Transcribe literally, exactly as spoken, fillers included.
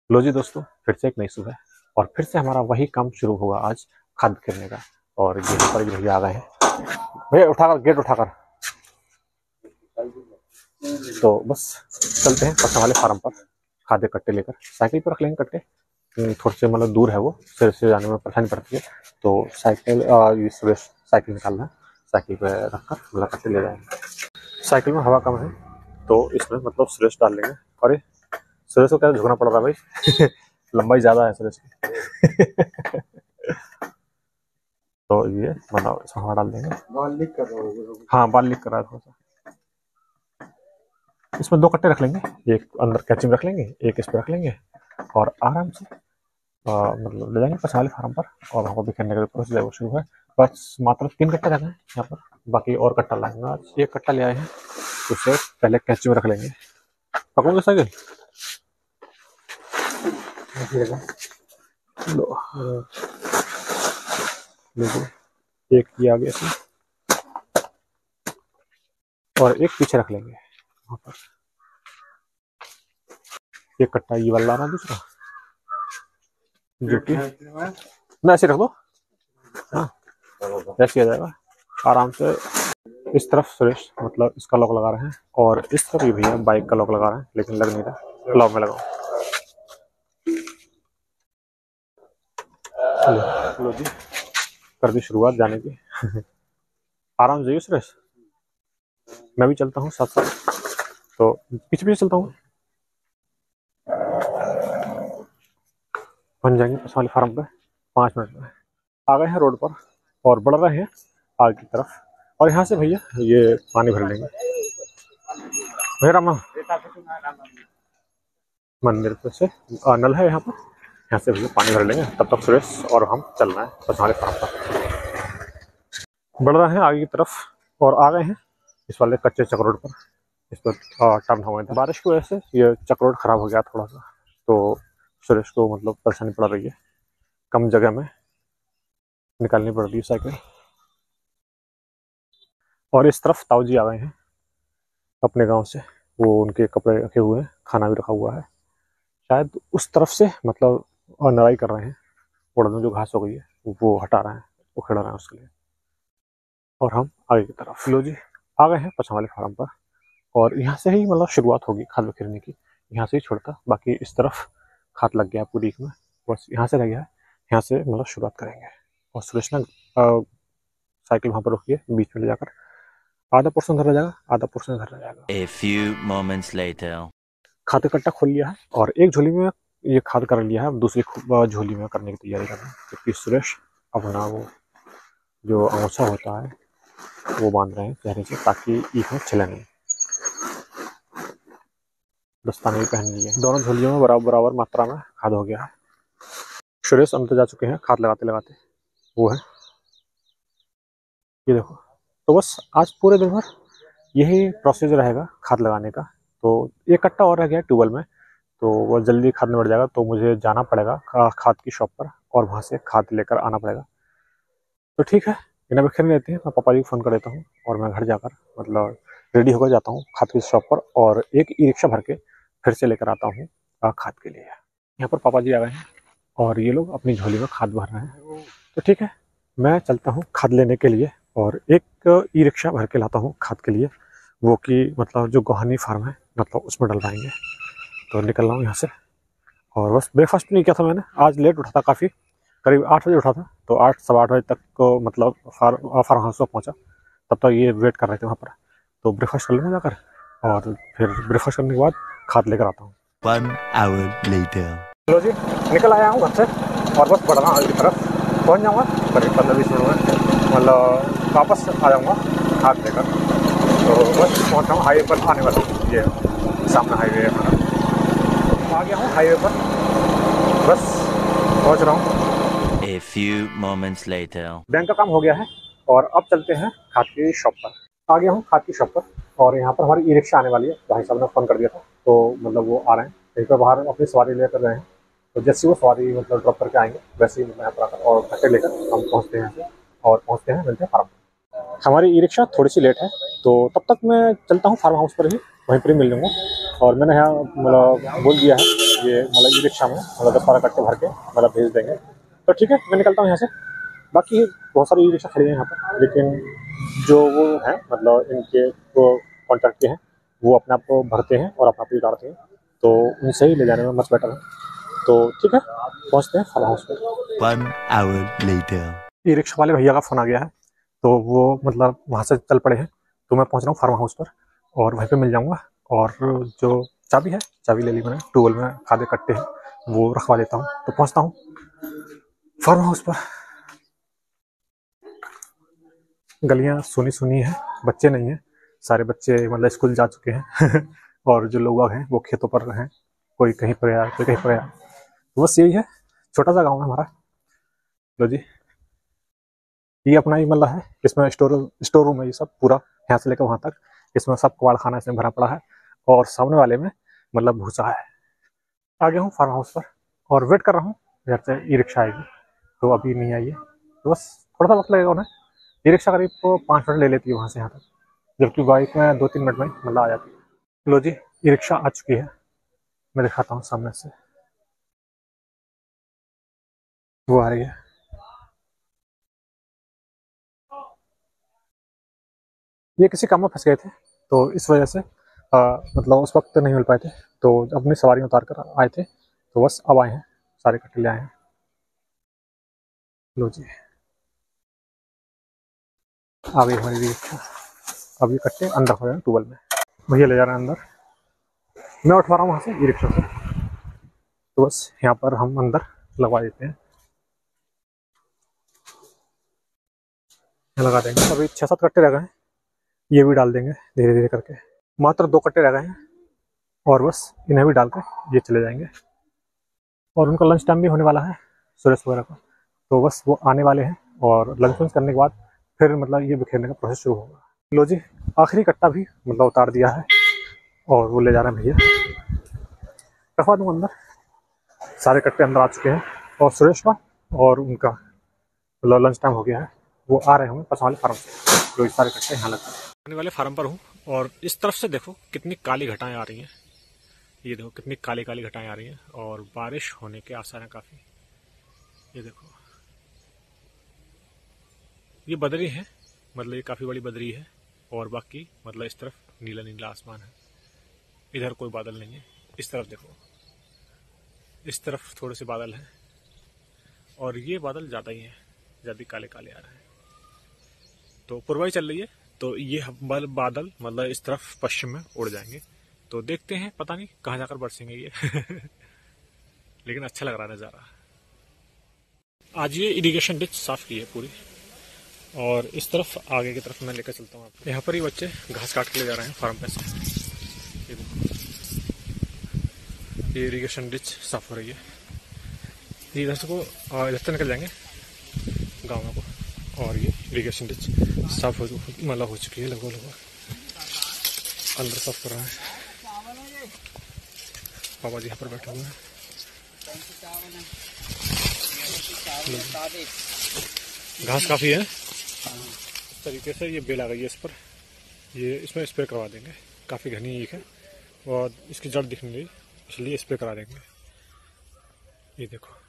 लो जी दोस्तों, फिर से एक नई सुबह और फिर से हमारा वही काम शुरू होगा आज खाद बिखेरने का। और ये पर भैया आ गए हैं, भैया उठाकर गेट उठाकर। तो बस चलते हैं पसंद वाले फार्म पर खाद कट्टे लेकर। साइकिल पर रख लेंगे कट्टे, थोड़े से मतलब दूर है वो, सिर से जाने में परेशानी पड़ती है। तो साइकिल ये सुरेश साइकिल निकालना है, साइकिल पे रखकर मतलब कट्टे ले जाएंगे। साइकिल में हवा कम है तो इसमें मतलब सुरेश डाल लेंगे। अरे सुरेश को क्या झुकना पड़ रहा है भाई लंबाई ज्यादा है सुरेश की तो ये मतलब इसमें हवा डाल देंगे। बाल लीक कर रहा है। हाँ बाल लीक कर रहा है थोड़ा सा। इसमें दो कट्टे रख लेंगे, एक अंदर कैची में रख लेंगे, एक इस पे रख लेंगे और आराम से आ, मतलब ले जाएंगे पछाले फार्म पर। और वहाँ पर बिखरने का प्रोसेस वो शुरू है। बस मात्र तीन कट्टा रहना है यहाँ पर, बाकी और कट्टा लाएंगे। आज एक कट्टा ले आए हैं, उसे पहले कैची में रख लेंगे। पकड़ोगे साइकिल लो, एक ये आगे से और एक पीछे रख लेंगे वहाँ पर। एक कट्टा ये वाला लाना, दूसरा जो कि ना ऐसे रख दो। हाँ ऐसे आ जाएगा आराम से। इस तरफ सुरेश मतलब इसका लॉक लगा रहे हैं और इस तरफ ये भैया बाइक का लॉक लगा रहे हैं, लेकिन लग नहीं रहा। लॉक में लगाओ। लो जी कर दी शुरुआत जाने की आराम से जाइए सुरेश, मैं भी चलता हूँ साथ साथ। तो पीछे पीछे चलता हूँ। बन जाएंगे पसवाली फार्म पे पाँच मिनट में। आ गए हैं रोड पर और बढ़ रहे हैं आगे की तरफ। और यहाँ से भैया ये पानी भर लेंगे। भैया मंदिर पे से नल है यहाँ पर, यहाँ से भैया पानी भर लेंगे। तब तक सुरेश और हम चल रहे हैं पसवाली फार्म पर। बढ़ रहे हैं आगे की तरफ और आ गए हैं इस वाले कच्चे चक रोड पर। इस पर टर्न हो गए थे, बारिश की वजह से ये चक रोड खराब हो गया थोड़ा सा, तो सुरेश को मतलब परेशानी पड़ रही है। कम जगह में निकालनी पड़ रही है साइकिल। और इस तरफ ताऊ जी आ गए हैं अपने गांव से, वो उनके कपड़े रखे हुए हैं, खाना भी रखा हुआ है। शायद उस तरफ से मतलब नराई कर रहे हैं, उड़द में जो घास हो गई है वो हटा रहे हैं, वो खड़ा रहे हैं उसके लिए। और हम आगे की तरफ लो जी आ गए हैं पछवाली फार्म पर। और यहाँ से ही मतलब शुरुआत होगी खाद बिखेरने की, यहाँ से ही छोड़ता। बाकी इस तरफ खाद लग गया पूरी में, बस यहाँ से लग गया है, यहाँ से मतलब शुरुआत करेंगे। और सुरेश ने साइकिल वहाँ पर रोकिए बीच में ले जाकर, आधा पोर्शन घर रह जाएगा, आधा पोर्शन घर रह जाएगा। A few moments later. खाद का कट्टा खोल लिया है और एक झोली में ये खाद कर लिया है, अब दूसरी झोली में करने की तैयारी कर रहे हैं। क्योंकि सुरेश अपना वो जो अंगोछा होता है वो बांध रहे हैं चेहरे से, ताकि ईख में छिले नहीं। दस्ताने भी पहन लिए, दोनों झोलियों में बराबर बराबर मात्रा में खाद हो गया है। सुरेश अंदर जा चुके हैं खाद लगाते लगाते, वो है ये देखो। तो बस आज पूरे दिन भर यही प्रोसीजर रहेगा खाद लगाने का। तो एक कट्टा और रह गया ट्यूबवेल में, तो वो जल्दी खाद में बढ़ जाएगा। तो मुझे जाना पड़ेगा खाद की शॉप पर और वहाँ से खाद लेकर आना पड़ेगा। तो ठीक है, बिना बिखेर लेते हैं, मैं पापा जी को फ़ोन कर देता हूँ और मैं घर जाकर मतलब रेडी होकर जाता हूँ खाद की शॉप पर और एक ई रिक्शा भर के फिर से लेकर आता हूँ खाद के लिए। यहाँ पर पापा जी आ गए हैं और ये लोग अपनी झोली में खाद भर रहे हैं। तो ठीक है, मैं चलता हूँ खाद लेने के लिए और एक ई रिक्शा भर के लाता हूँ खाद के लिए, वो कि मतलब जो गोहानी फार्म है मतलब उसमें डलवाएंगे। तो निकल रहा हूँ यहाँ से। और बस ब्रेकफास्ट नहीं किया था मैंने, आज लेट उठा था काफ़ी, करीब आठ बजे उठा था। तो आठ सवा आठ बजे तक को मतलब फार्म फार्म हाउस पर पहुँचा, तब तक ये वेट कर रहे थे वहाँ पर। तो ब्रेकफास्ट कर लूँगा जाकर और फिर ब्रेकफास्ट करने के बाद खाद लेकर आता हूँ। One hour later. चलो जी निकल आया हूँ घर से और बस बढ़ रहा हूँ आगे की तरफ, पहुँच जाऊँगा करीब पंद्रह बीस मिनट में, मतलब वापस आ जाऊँगा खाद लेकर। तो बस पहुँच रहा हूँ हाईवे पर आने वाला हूँ, ये सामने हाईवे है हमारा, आ गया हूँ हाईवे पर, बस पहुँच रहा हूँ। A few moments later. Bank का काम हो गया है और अब चलते हैं खाद की शॉप पर। आ गया हूँ खाद की शॉप पर और यहाँ पर हमारी ई रिक्शा आने वाली है, भाई साहब ने फ़ोन कर दिया था, तो मतलब वो आ रहे हैं यहीं पर बाहर अपनी सवारी लेकर गए हैं। तो जैसे वो सवारी मतलब ड्रॉप करके आएंगे वैसे ही यहाँ पर आकर और कट्टे लेकर हम पहुँचते हैं यहाँ से और पहुँचते हैं मिलते हैं फार्म। हमारी ई रिक्शा थोड़ी सी लेट है, तो तब तक मैं चलता हूँ फार्म हाउस पर ही, वहीं पर ही मिल लूँगा। और मैंने यहाँ मतलब बोल दिया है ये मतलब ई रिक्शा में मतलब दस बारह कट्टे भर के मतलब भेज देंगे। तो ठीक है, मैं निकलता हूँ यहाँ से। बाकी बहुत सारी ई रिक्शा खड़ी है यहाँ पर, लेकिन जो वो हैं मतलब इनके जो कॉन्ट्रैक्ट के हैं वो अपने आप को भरते हैं और अपना आप ही उतारते हैं, तो उनसे ही ले जाने में मच बेटर है। तो ठीक है, पहुँचते हैं फार्म हाउस पर। One hour later. E rickshaw वाले भैया का फ़ोन आ गया है, तो वो मतलब वहाँ से चल पड़े हैं। तो मैं पहुँच रहा हूँ फार्म हाउस पर और वहीं पे मिल जाऊँगा। और जो चाबी है, चाबी ले ली मैंने, ट्यूबवेल में खादे कट्टे हैं वो रखवा देता हूँ। तो पहुँचता हूँ फार्म हाउस पर। गलियाँ सुनी सुनी है, बच्चे नहीं हैं, सारे बच्चे मतलब स्कूल जा चुके हैं और जो लोग हैं वो खेतों पर हैं, कोई कहीं पर गया, कोई कहीं पर गया। तो बस यही है, छोटा सा गाँव है हमारा। लो जी, ये अपना ही मतलब है, इसमें स्टोर स्टोर रूम है ये सब पूरा, यहाँ से लेकर वहाँ तक। इसमें सब कबाड़ खाना इसमें भरा पड़ा है और सामने वाले में मतलब भूसा है। आ गया हूँ फार्म हाउस पर और वेट कर रहा हूँ घर से ई रिक्शा आएगी, तो अभी नहीं आई है, तो बस थोड़ा सा वक्त लगेगा उन्हें। ई रिक्शा करीब तो पाँच मिनट ले लेती है वहाँ से यहाँ तक, जबकि बाइक में दो तीन मिनट में मतलब आ जाती है। लो जी, ई रिक्शा आ चुकी है, मैं दिखाता हूँ सामने से, वो आ रही है। ये किसी काम में फंस गए थे, तो इस वजह से आ, मतलब उस वक्त नहीं मिल पाए थे, तो अपनी सवारी उतार कर आए थे, तो बस अब आए हैं, सारे कट्टे ले आए हैं। लो जी, आ गई हमारी रिक्शा। अब ये कट्टे अंदर हो जाए ट्यूबवेल में, भैया ले जा रहे हैं अंदर, मैं उठवा रहा हूँ वहाँ से ई रिक्शा से। तो बस यहाँ पर हम अंदर लगवा देते हैं, लगा देंगे। अभी छः सात कट्टे रह गए हैं, ये भी डाल देंगे धीरे धीरे करके। मात्र दो कट्टे रह गए हैं और बस इन्हें भी डाल कर ये चले जाएंगे। और उनका लंच टाइम भी होने वाला है सुरेश वगैरह का, तो बस वो आने वाले हैं और लंच वंच करने के बाद फिर मतलब ये बिखेरने का प्रोसेस शुरू होगा। लो जी, आखिरी कट्टा भी मतलब उतार दिया है और वो ले जा रहे हैं भैया, रखवा दूँ अंदर। सारे कट्टे अंदर आ चुके हैं और सुरेश का और उनका मतलब लंच टाइम हो गया है, वो आ रहे होंगे पसवाले फार्म से, जो इस सारे कट्टे यहाँ लगते हैं। आने वाले फार्म पर हूँ और इस तरफ से देखो कितनी काली घटाएं आ रही हैं, ये देखो कितनी काली काली घटाएं आ रही हैं और बारिश होने के आसार हैं काफ़ी। ये देखो, ये बदरी है, मतलब ये काफ़ी बड़ी बदरी है और बाकी मतलब इस तरफ नीला नीला आसमान है, इधर कोई बादल नहीं है। इस तरफ देखो, इस तरफ थोड़े से बादल हैं और ये बादल ज़्यादा ही हैं, ज़्यादा काले काले आ रहे हैं। तो पूर्वाई चल रही है, तो ये बादल मतलब इस तरफ पश्चिम में उड़ जाएंगे, तो देखते हैं, पता नहीं कहाँ जाकर बरसेंगे ये लेकिन अच्छा लग रहा है नज़ारा। आज ये इरिगेशन डिच साफ की है पूरी, और इस तरफ आगे की तरफ मैं लेकर चलता हूँ आपको। यहाँ पर ही बच्चे घास काट के ले जा रहे हैं फार्म पे से। ये देखो, ये इरिगेशन डिच साफ हो रही है, ये इधर से को इधर से निकल जाएंगे गाँव को, और ये इरिगेशन डिच साफ हो मतलब हो चुकी है लगभग लगभग। अंदर साफ कर रहा है पापा जी, यहाँ पर बैठे हुए हैं। घास काफ़ी है, इस तरीके से ये बेल आ गई है इस पर, ये इसमें स्प्रे करवा देंगे, काफ़ी घनी ईख है और इसकी जड़ दिखने लगी, इसलिए स्प्रे करा देंगे। ये देखो।